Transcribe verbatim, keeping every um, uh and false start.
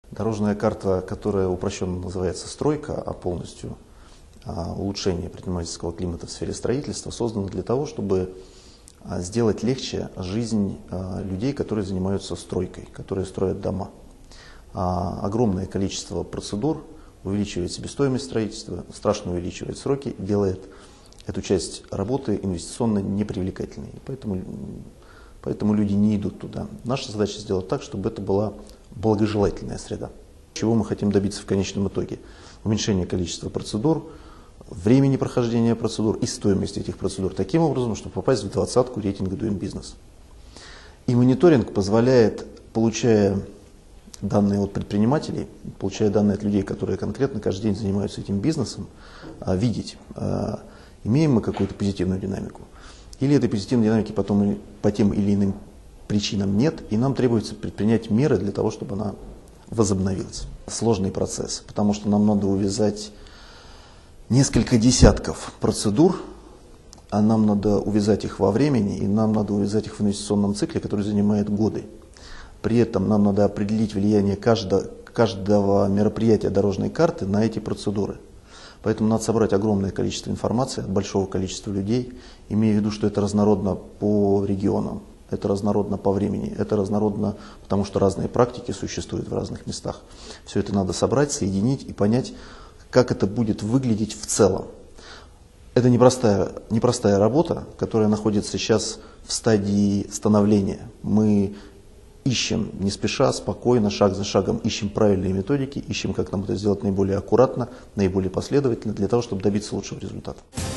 Дорожная карта, которая упрощенно называется «Стройка», а полностью а, улучшение предпринимательского климата в сфере строительства, создана для того, чтобы а, сделать легче жизнь а, людей, которые занимаются стройкой, которые строят дома. А, огромное количество процедур увеличивает себестоимость строительства, страшно увеличивает сроки, делает эту часть работы инвестиционно непривлекательной. Поэтому, поэтому люди не идут туда. Наша задача сделать так, чтобы это была благожелательная среда. Чего мы хотим добиться в конечном итоге? Уменьшение количества процедур, времени прохождения процедур и стоимости этих процедур таким образом, чтобы попасть в двадцатку рейтинга Doing Business. И мониторинг позволяет, получая данные от предпринимателей, получая данные от людей, которые конкретно каждый день занимаются этим бизнесом, видеть, имеем мы какую-то позитивную динамику. Или этой позитивной динамики потом по тем или иным причинам нет, и нам требуется предпринять меры для того, чтобы она возобновилась. Сложный процесс, потому что нам надо увязать несколько десятков процедур, а нам надо увязать их во времени, и нам надо увязать их в инвестиционном цикле, который занимает годы. При этом нам надо определить влияние каждого, каждого мероприятия дорожной карты на эти процедуры. Поэтому надо собрать огромное количество информации от большого количества людей, имея в виду, что это разнородно по регионам. Это разнородно по времени, это разнородно, потому что разные практики существуют в разных местах. Все это надо собрать, соединить и понять, как это будет выглядеть в целом. Это непростая, непростая работа, которая находится сейчас в стадии становления. Мы ищем не спеша, спокойно, шаг за шагом, ищем правильные методики, ищем, как нам это сделать наиболее аккуратно, наиболее последовательно, для того, чтобы добиться лучшего результата.